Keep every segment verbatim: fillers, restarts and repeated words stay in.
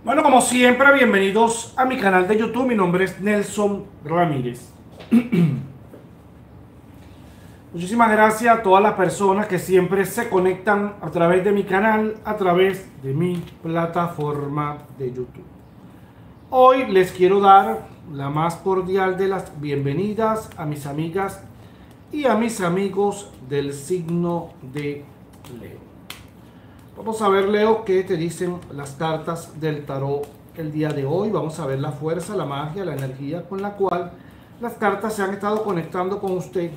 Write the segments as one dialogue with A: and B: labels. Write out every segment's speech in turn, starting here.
A: Bueno, como siempre, bienvenidos a mi canal de YouTube. Mi nombre es Nelson Ramírez. Muchísimas gracias a todas las personas que siempre se conectan a través de mi canal, a través de mi plataforma de YouTube. Hoy les quiero dar la más cordial de las bienvenidas a mis amigas y a mis amigos del signo de Leo. Vamos a ver, Leo, qué te dicen las cartas del tarot el día de hoy. Vamos a ver la fuerza, la magia, la energía con la cual las cartas se han estado conectando con usted.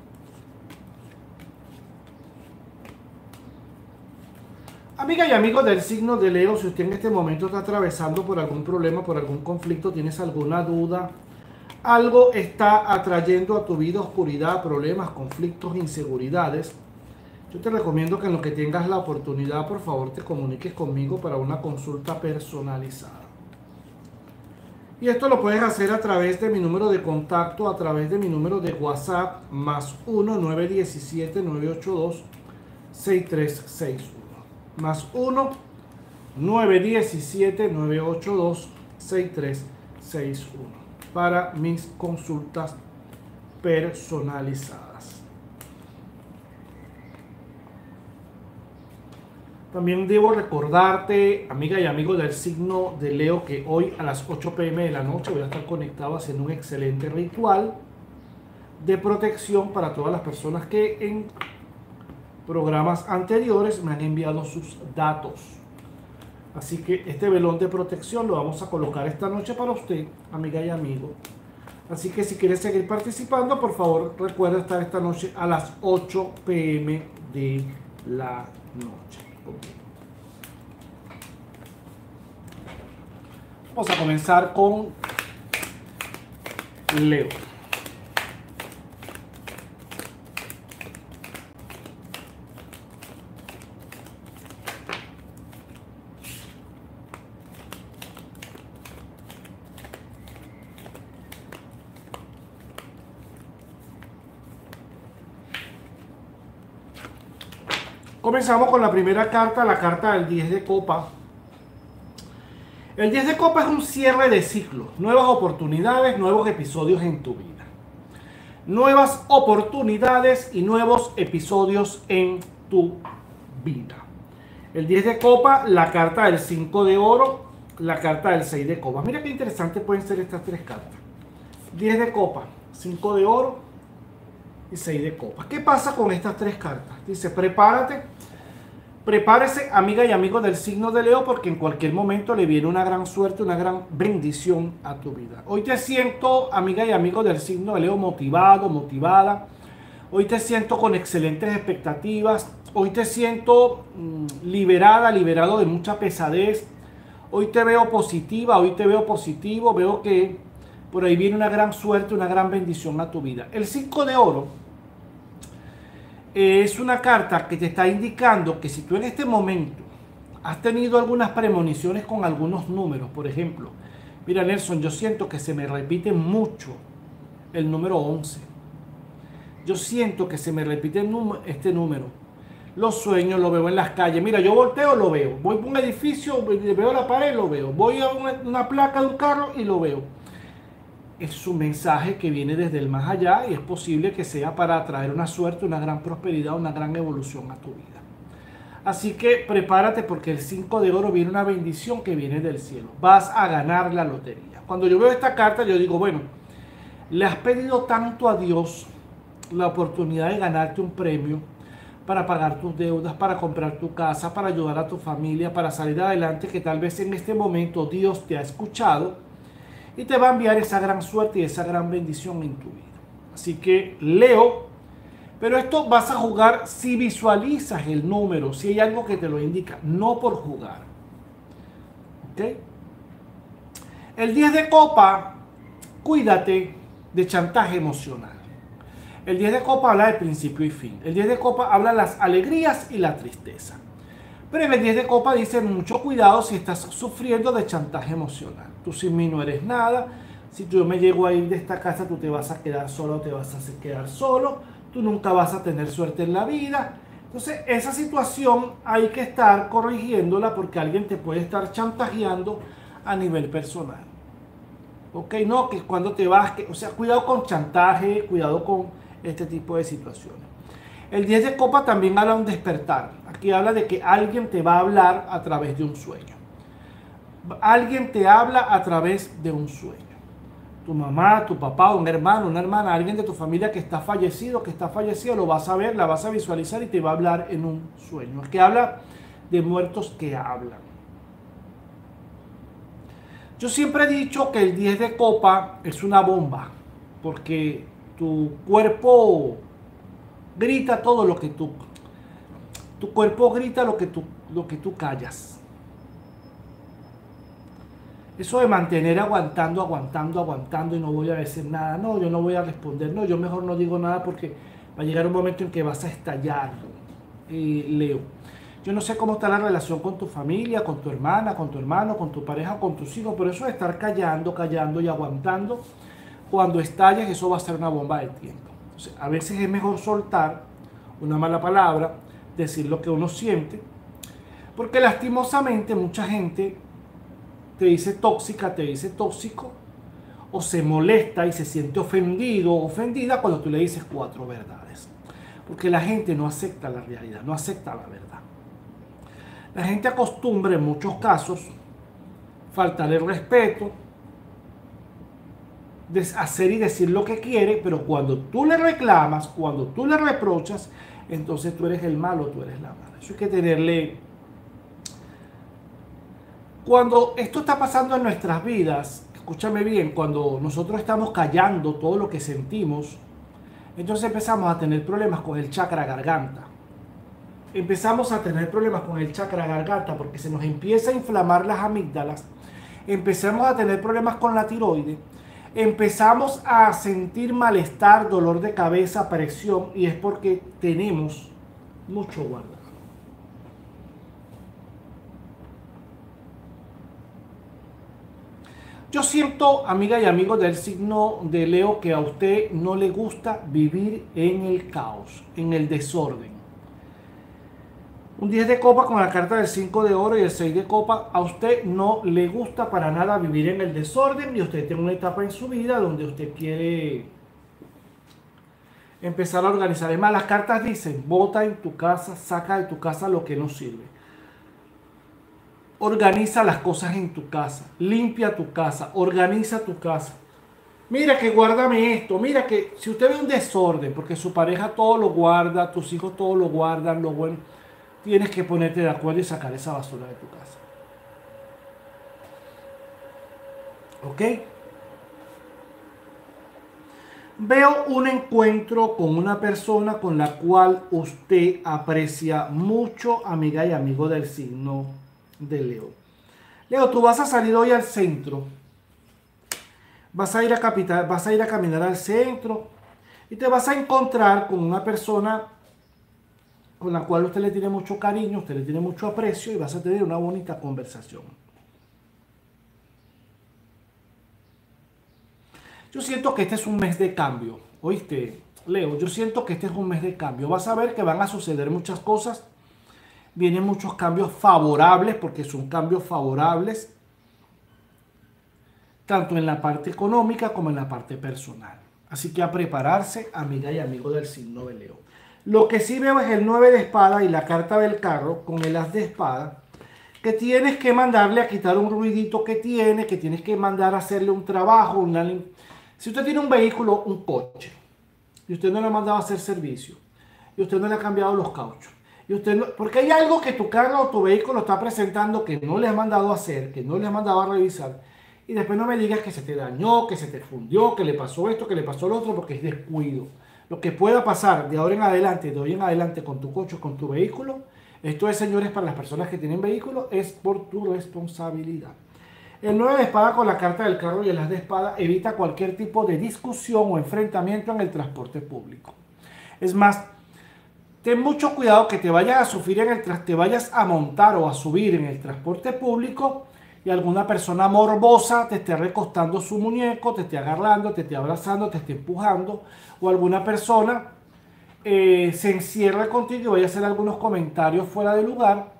A: Amiga y amigo del signo de Leo, si usted en este momento está atravesando por algún problema, por algún conflicto, tienes alguna duda, algo está atrayendo a tu vida oscuridad, problemas, conflictos, inseguridades, yo te recomiendo que en lo que tengas la oportunidad, por favor, te comuniques conmigo para una consulta personalizada. Y esto lo puedes hacer a través de mi número de contacto, a través de mi número de WhatsApp, más uno nueve uno siete nueve ocho dos seis tres seis uno. Más uno nueve uno siete nueve ocho dos seis tres seis uno para mis consultas personalizadas. También debo recordarte, amiga y amigo del signo de Leo, que hoy a las ocho pe eme de la noche voy a estar conectado haciendo un excelente ritual de protección para todas las personas que en programas anteriores me han enviado sus datos. Así que este velón de protección lo vamos a colocar esta noche para usted, amiga y amigo. Así que si quieres seguir participando, por favor recuerda estar esta noche a las ocho pe eme de la noche. Vamos a comenzar con Leo. Comenzamos con la primera carta, la carta del diez de copa. El diez de copa es un cierre de ciclos, nuevas oportunidades, nuevos episodios en tu vida. Nuevas oportunidades y nuevos episodios en tu vida. El diez de copa, la carta del cinco de oro, la carta del seis de copas. Mira qué interesantes pueden ser estas tres cartas. diez de copa, cinco de oro y seis de copas. ¿Qué pasa con estas tres cartas? Dice, prepárate, prepárese, amiga y amigo del signo de Leo, porque en cualquier momento le viene una gran suerte, una gran bendición a tu vida. Hoy te siento, amiga y amigo del signo de Leo, motivado, motivada. Hoy te siento con excelentes expectativas. Hoy te siento mmm, liberada, liberado de mucha pesadez. Hoy te veo positiva, hoy te veo positivo. Veo que por ahí viene una gran suerte, una gran bendición a tu vida. El cinco de oro es una carta que te está indicando que si tú en este momento has tenido algunas premoniciones con algunos números, por ejemplo, mira Nelson, yo siento que se me repite mucho el número once. Yo siento que se me repite este número. Los sueños, lo veo en las calles. Mira, yo volteo, lo veo. Voy a un edificio, veo la pared, lo veo. Voy a una, una placa de un carro y lo veo. Es un mensaje que viene desde el más allá y es posible que sea para traer una suerte, una gran prosperidad, una gran evolución a tu vida. Así que prepárate porque el cinco de oro viene una bendición que viene del cielo. Vas a ganar la lotería. Cuando yo veo esta carta yo digo, bueno, le has pedido tanto a Dios la oportunidad de ganarte un premio para pagar tus deudas, para comprar tu casa, para ayudar a tu familia, para salir adelante, que tal vez en este momento Dios te ha escuchado y te va a enviar esa gran suerte y esa gran bendición en tu vida. Así que Leo, pero esto vas a jugar si visualizas el número, si hay algo que te lo indica, no por jugar. ¿Ok? El diez de copa, cuídate de chantaje emocional. El diez de copa habla de principio y fin. El diez de copa habla de las alegrías y la tristeza. Pero en el diez de copa dice mucho cuidado si estás sufriendo de chantaje emocional. Tú sin mí no eres nada. Si yo me llego a ir de esta casa, tú te vas a quedar solo o te vas a quedar solo. Tú nunca vas a tener suerte en la vida. Entonces, esa situación hay que estar corrigiéndola porque alguien te puede estar chantajeando a nivel personal. Ok, no, que cuando te vas, que, o sea, cuidado con chantaje, cuidado con este tipo de situaciones. El diez de copa también habla de un despertar. Aquí habla de que alguien te va a hablar a través de un sueño. Alguien te habla a través de un sueño. Tu mamá, tu papá, un hermano, una hermana, alguien de tu familia que está fallecido, que está fallecido, lo vas a ver, la vas a visualizar y te va a hablar en un sueño. Que habla de muertos que hablan. Yo siempre he dicho que el diez de copa es una bomba, porque tu cuerpo grita todo lo que tú, tu cuerpo grita lo que tú, lo que tú callas. Eso de mantener aguantando, aguantando, aguantando y no voy a decir nada, no, yo no voy a responder, no, yo mejor no digo nada porque va a llegar un momento en que vas a estallar, eh, Leo. Yo no sé cómo está la relación con tu familia, con tu hermana, con tu hermano, con tu pareja, con tus hijos, pero eso de estar callando, callando y aguantando, cuando estalles, eso va a ser una bomba de tiempo. Entonces, a veces es mejor soltar una mala palabra, decir lo que uno siente, porque lastimosamente mucha gente te dice tóxica, te dice tóxico, o se molesta y se siente ofendido o ofendida cuando tú le dices cuatro verdades. Porque la gente no acepta la realidad, no acepta la verdad. La gente acostumbra en muchos casos faltar el respeto, de hacer y decir lo que quiere, pero cuando tú le reclamas, cuando tú le reprochas, entonces tú eres el malo, tú eres la mala. Eso hay que tenerle. Cuando esto está pasando en nuestras vidas, escúchame bien, cuando nosotros estamos callando todo lo que sentimos, entonces empezamos a tener problemas con el chakra garganta. Empezamos a tener problemas con el chakra garganta porque se nos empieza a inflamar las amígdalas, empezamos a tener problemas con la tiroides, empezamos a sentir malestar, dolor de cabeza, presión, y es porque tenemos mucho guardado. Yo siento, amiga y amigos del signo de Leo, que a usted no le gusta vivir en el caos, en el desorden. Un diez de copa con la carta del cinco de oro y el seis de copa, a usted no le gusta para nada vivir en el desorden y usted tiene una etapa en su vida donde usted quiere empezar a organizar. Además, las cartas dicen, bota en tu casa, saca de tu casa lo que no sirve. Organiza las cosas en tu casa, limpia tu casa, organiza tu casa. Mira que guárdame esto, mira que si usted ve un desorden, porque su pareja todo lo guarda, tus hijos todo lo guardan, lo bueno, tienes que ponerte de acuerdo y sacar esa basura de tu casa. ¿Ok? Veo un encuentro con una persona con la cual usted aprecia mucho, amiga y amigo del signo de Leo. Leo, tú vas a salir hoy al centro. Vas a ir a capital, vas a ir a caminar al centro y te vas a encontrar con una persona con la cual usted le tiene mucho cariño, usted le tiene mucho aprecio y vas a tener una bonita conversación. Yo siento que este es un mes de cambio, ¿oíste, Leo? Yo siento que este es un mes de cambio. Vas a ver que van a suceder muchas cosas. Vienen muchos cambios favorables, porque son cambios favorables, tanto en la parte económica como en la parte personal. Así que a prepararse, amiga y amigo del signo de Leo. Lo que sí veo es el nueve de espada y la carta del carro con el as de espada, que tienes que mandarle a quitar un ruidito que tiene, que tienes que mandar a hacerle un trabajo. Una... Si usted tiene un vehículo, un coche, y usted no le ha mandado a hacer servicio, y usted no le ha cambiado los cauchos, y usted no... porque hay algo que tu carro o tu vehículo está presentando que no le has mandado a hacer, que no le has mandado a revisar, y después no me digas que se te dañó, que se te fundió, que le pasó esto, que le pasó lo otro, porque es descuido. Lo que pueda pasar de ahora en adelante, de hoy en adelante con tu coche, con tu vehículo, esto es, señores, para las personas que tienen vehículo, es por tu responsabilidad. El nueve de espada con la carta del carro y el as de espada evita cualquier tipo de discusión o enfrentamiento en el transporte público. Es más, ten mucho cuidado que te vayas a sufrir en el te vayas a montar o a subir en el transporte público y alguna persona morbosa te esté recostando su muñeco, te esté agarrando, te esté abrazando, te esté empujando, o alguna persona eh, se encierre contigo y vaya a hacer algunos comentarios fuera de lugar.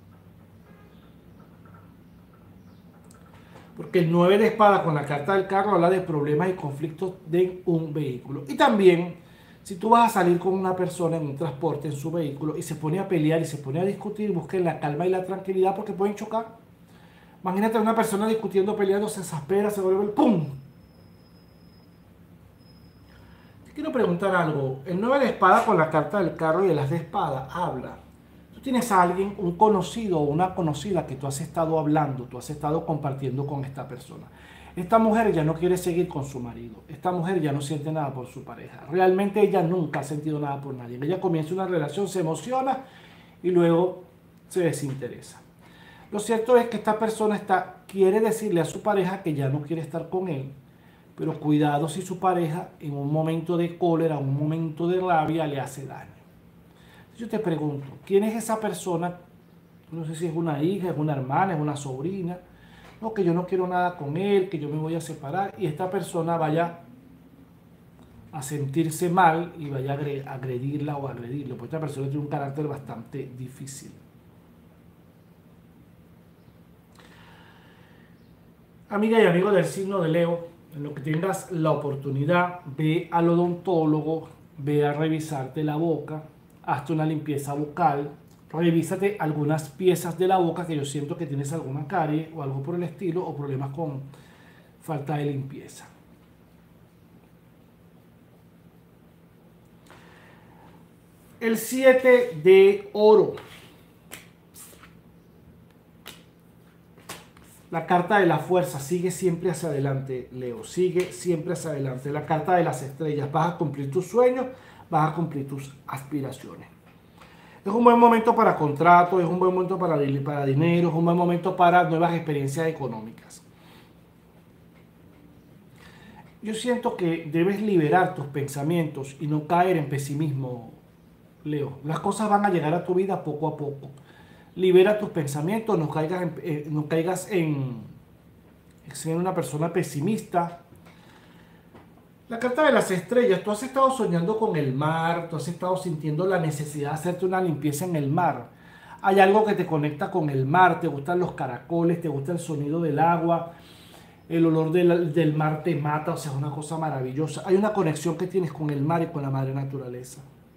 A: Porque el nueve de espada con la carta del carro habla de problemas y conflictos de un vehículo. Y también, si tú vas a salir con una persona en un transporte, en su vehículo, y se pone a pelear y se pone a discutir, busquen la calma y la tranquilidad porque pueden chocar. Imagínate a una persona discutiendo, peleando, se exaspera, se vuelve el ¡pum! Te quiero preguntar algo. El nueve de espada con la carta del carro y el as de espada habla. Tú tienes a alguien, un conocido o una conocida que tú has estado hablando, tú has estado compartiendo con esta persona. Esta mujer ya no quiere seguir con su marido. Esta mujer ya no siente nada por su pareja. Realmente ella nunca ha sentido nada por nadie. Ella comienza una relación, se emociona y luego se desinteresa. Lo cierto es que esta persona está, quiere decirle a su pareja que ya no quiere estar con él, pero cuidado si su pareja en un momento de cólera, un momento de rabia le hace daño. Yo te pregunto, ¿quién es esa persona? No sé si es una hija, es una hermana, es una sobrina. No, que yo no quiero nada con él, que yo me voy a separar y esta persona vaya a sentirse mal y vaya a agredirla o agredirlo, porque esta persona tiene un carácter bastante difícil. Amiga y amigo del signo de Leo, en lo que tengas la oportunidad, ve al odontólogo, ve a revisarte la boca, hazte una limpieza bucal, revísate algunas piezas de la boca que yo siento que tienes alguna carie o algo por el estilo o problemas con falta de limpieza. El siete de oro. La carta de la fuerza, sigue siempre hacia adelante, Leo, sigue siempre hacia adelante. La carta de las estrellas, vas a cumplir tus sueños, vas a cumplir tus aspiraciones. Es un buen momento para contratos, es un buen momento para, para dinero, es un buen momento para nuevas experiencias económicas. Yo siento que debes liberar tus pensamientos y no caer en pesimismo, Leo. Las cosas van a llegar a tu vida poco a poco. Libera tus pensamientos, no caigas en, eh, no caigas en, en ser una persona pesimista. La carta de las estrellas, tú has estado soñando con el mar, tú has estado sintiendo la necesidad de hacerte una limpieza en el mar. Hay algo que te conecta con el mar, te gustan los caracoles, te gusta el sonido del agua, el olor del, del mar te mata, o sea, es una cosa maravillosa. Hay una conexión que tienes con el mar y con la madre naturaleza.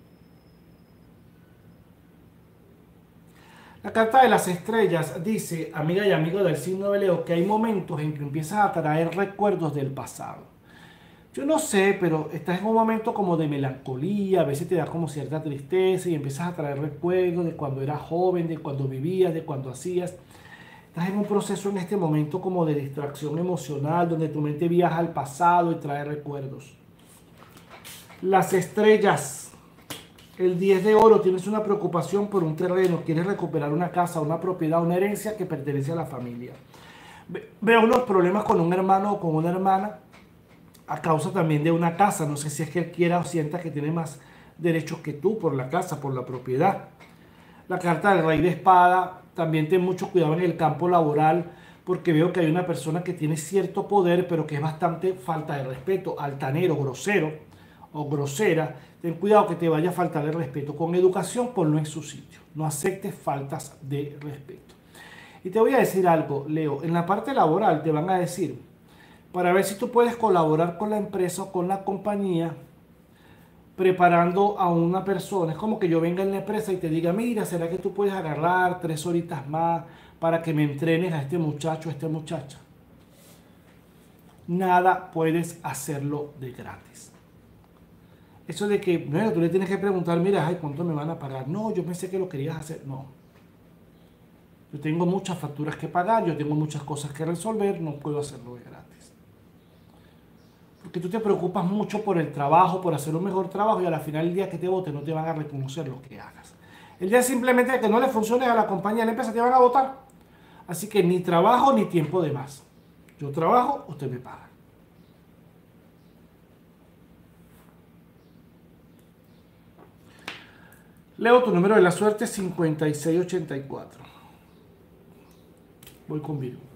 A: La carta de las estrellas dice, amiga y amigo del signo de Leo, que hay momentos en que empiezas a traer recuerdos del pasado. Yo no sé, pero estás en un momento como de melancolía, a veces te da como cierta tristeza y empiezas a traer recuerdos de cuando eras joven, de cuando vivías, de cuando hacías. Estás en un proceso en este momento como de distracción emocional, donde tu mente viaja al pasado y trae recuerdos. Las estrellas. El diez de oro, tienes una preocupación por un terreno, quieres recuperar una casa, una propiedad, una herencia que pertenece a la familia. Veo unos problemas con un hermano o con una hermana a causa también de una casa. No sé si es que él quiera o sienta que tiene más derechos que tú por la casa, por la propiedad. La carta del rey de espada, también ten mucho cuidado en el campo laboral porque veo que hay una persona que tiene cierto poder pero que es bastante falta de respeto, altanero, grosero o grosera. Ten cuidado que te vaya a faltar el respeto. Con educación, ponlo en su sitio. No aceptes faltas de respeto. Y te voy a decir algo, Leo. En la parte laboral te van a decir, para ver si tú puedes colaborar con la empresa o con la compañía, preparando a una persona. Es como que yo venga en la empresa y te diga, mira, ¿será que tú puedes agarrar tres horitas más para que me entrenes a este muchacho, a esta muchacha? Nada puedes hacerlo de gratis. Eso de que, bueno, tú le tienes que preguntar, mira, ay, ¿cuánto me van a pagar? No, yo pensé que lo querías hacer. No. Yo tengo muchas facturas que pagar, yo tengo muchas cosas que resolver, no puedo hacerlo de gratis. Porque tú te preocupas mucho por el trabajo, por hacer un mejor trabajo y al final del día que te voten no te van a reconocer lo que hagas. El día simplemente que no le funcione a la compañía, a la empresa, te van a votar. Así que ni trabajo ni tiempo de más. Yo trabajo, usted me paga. Leo, tu número de la suerte es cincuenta y seis ochenta y cuatro. Voy con Virgo.